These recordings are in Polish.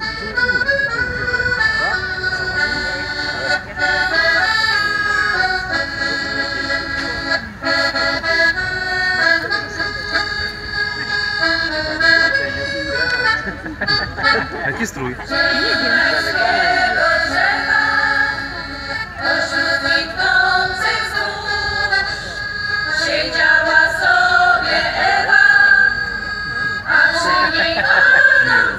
Jaki strój? Siedziała sobie Ewa, a przy niej Adam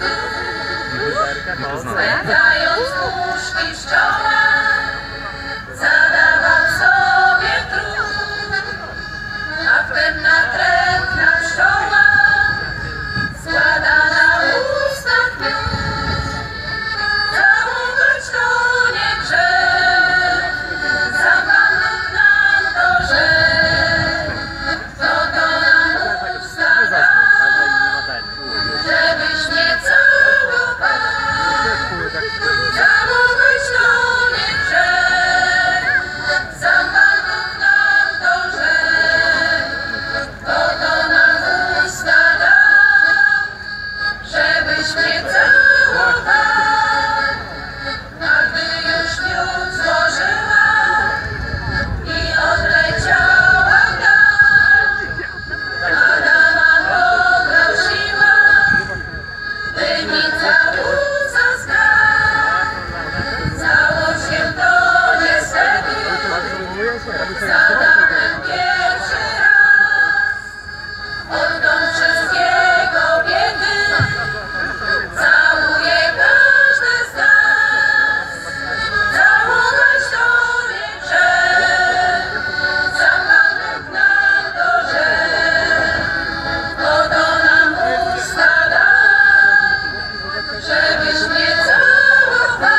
spędzając puszki pszczoła, zadawał sobie trud, a wtem natrętna pszczoła składa na ustach miód. Zaufać to nie grzech, za Pan Bóg nam to rzekł. To nam usta dał, żebyś nie całował. Zaufać to nie grzech, za Pan Bóg nam to rzekł. To nam usta dał, żebyś nie całował. A gdy już miód złożyła i odleciała w dal, Adama poprosiła, by mi całusa zgrał. Stało się to niestety z Adamem pierwszy raz. Odtąd wszystkie kobiety całuje każdy z nas. Całować to nie grzech, za Pan Bóg nam to rzekł. To nam usta dał, żebyś mnie całował.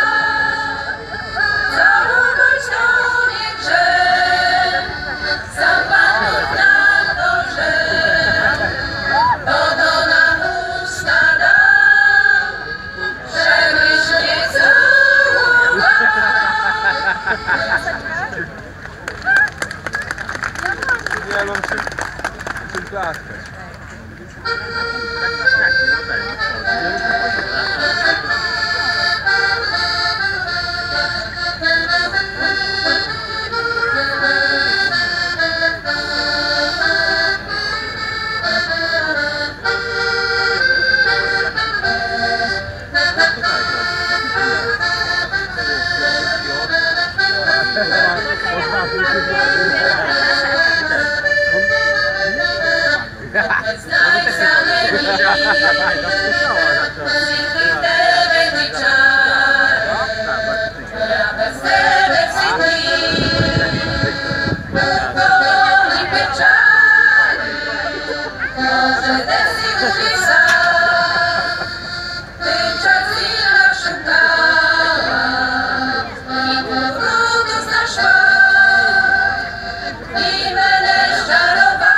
Całować to nie grzech, za Pan Bóg nam to rzekł. To nam usta dał, żebyś mnie całował. Ja mam czym klaskać. Znaj samymi, będzie czar. Ja bez tebe wstydni, powoli pieczary. Może desy ulica, tymczas chwila szukała i powrotu znaszła i będę czarowała.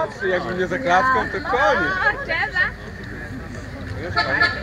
Jakby nie za klatką, to koniec. Trzeba. Wiesz, fajnie.